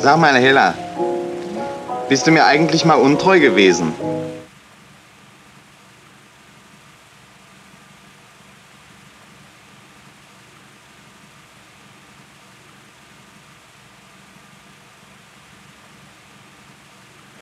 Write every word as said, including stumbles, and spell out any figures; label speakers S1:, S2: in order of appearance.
S1: Sag mal, Hella, bist du mir eigentlich mal untreu gewesen?